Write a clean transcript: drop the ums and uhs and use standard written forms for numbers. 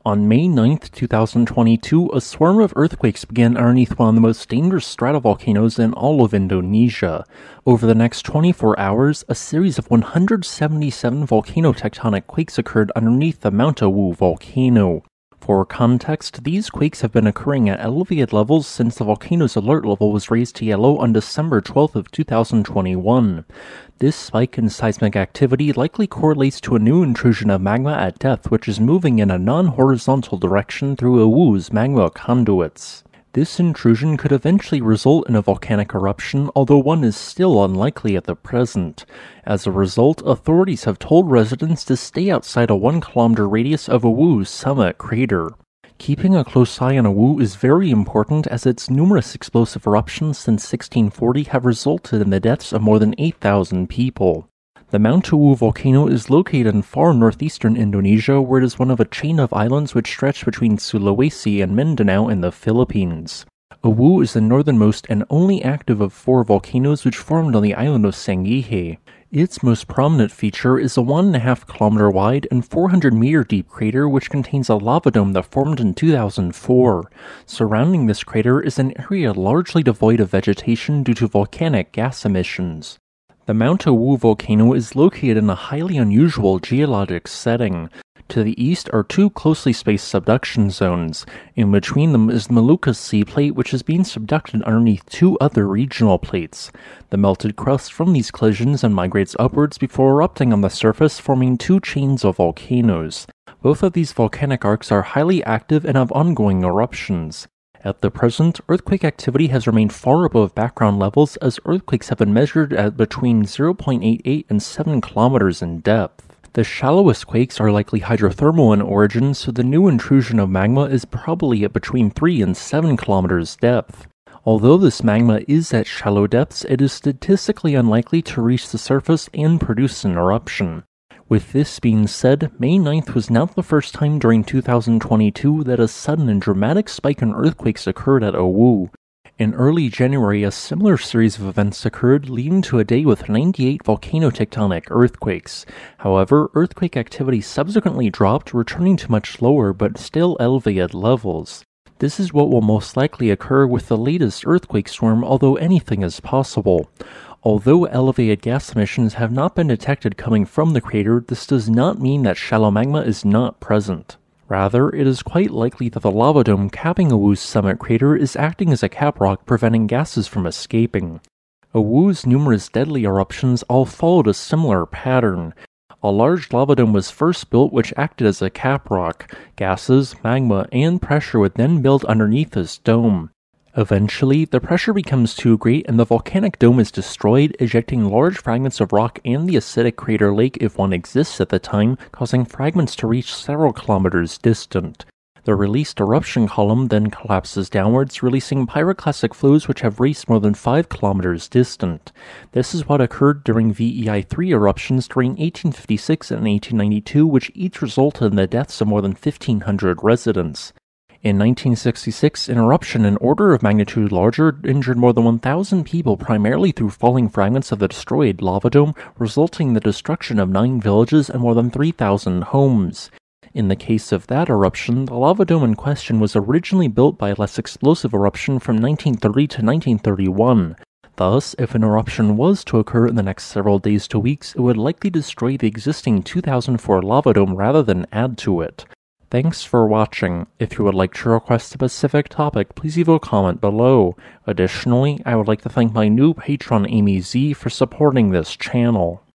On May 9, 2022, a swarm of earthquakes began underneath one of the most dangerous stratovolcanoes in all of Indonesia. Over the next 24 hours, a series of 177 volcano-tectonic quakes occurred underneath the Mount Awu volcano. For context, these quakes have been occurring at elevated levels since the volcano's alert level was raised to yellow on December 12, 2021. This spike in seismic activity likely correlates to a new intrusion of magma at depth which is moving in a non-horizontal direction through Awu's magma conduits. This intrusion could eventually result in a volcanic eruption, although one is still unlikely at the present. As a result, authorities have told residents to stay outside a 1-kilometer radius of Awu's summit crater. Keeping a close eye on Awu is very important as its numerous explosive eruptions since 1640 have resulted in the deaths of more than 8,000 people. The Mount Awu volcano is located in far northeastern Indonesia, where it is one of a chain of islands which stretch between Sulawesi and Mindanao in the Philippines. Awu is the northernmost and only active of 4 volcanoes which formed on the island of Sangihe. Its most prominent feature is a 1.5 kilometer wide and 400 meter deep crater which contains a lava dome that formed in 2004. Surrounding this crater is an area largely devoid of vegetation due to volcanic gas emissions. The Mount Awu volcano is located in a highly unusual geologic setting. To the east are 2 closely spaced subduction zones. In between them is the Molucas Sea Plate, which is being subducted underneath 2 other regional plates. The melted crust from these collisions and migrates upwards before erupting on the surface, forming 2 chains of volcanoes. Both of these volcanic arcs are highly active and have ongoing eruptions. At the present, earthquake activity has remained far above background levels as earthquakes have been measured at between 0.88 and 7 kilometers in depth. The shallowest quakes are likely hydrothermal in origin, so the new intrusion of magma is probably at between 3 and 7 kilometers depth. Although this magma is at shallow depths, it is statistically unlikely to reach the surface and produce an eruption. With this being said, May 9th was not the first time during 2022 that a sudden and dramatic spike in earthquakes occurred at Awu. In early January, a similar series of events occurred, leading to a day with 98 volcano-tectonic earthquakes. However, earthquake activity subsequently dropped, returning to much lower but still elevated levels. This is what will most likely occur with the latest earthquake swarm, although anything is possible. Although elevated gas emissions have not been detected coming from the crater, this does not mean that shallow magma is not present. Rather, it is quite likely that the lava dome capping Awu's summit crater is acting as a caprock, preventing gases from escaping. Awu's numerous deadly eruptions all followed a similar pattern. A large lava dome was first built which acted as a caprock. Gases, magma, and pressure would then build underneath this dome. Eventually, the pressure becomes too great and the volcanic dome is destroyed, ejecting large fragments of rock and the acidic crater lake if one exists at the time, causing fragments to reach several kilometers distant. The released eruption column then collapses downwards, releasing pyroclastic flows which have raced more than 5 kilometers distant. This is what occurred during VEI-3 eruptions during 1856 and 1892, which each resulted in the deaths of more than 1,500 residents. In 1966, an eruption an order of magnitude larger injured more than 1,000 people primarily through falling fragments of the destroyed lava dome, resulting in the destruction of 9 villages and more than 3,000 homes. In the case of that eruption, the lava dome in question was originally built by a less explosive eruption from 1930 to 1931. Thus, if an eruption was to occur in the next several days to weeks, it would likely destroy the existing 2004 lava dome rather than add to it. Thanks for watching. If you would like to request a specific topic, please leave a comment below. Additionally, I would like to thank my new patron Amy Z for supporting this channel.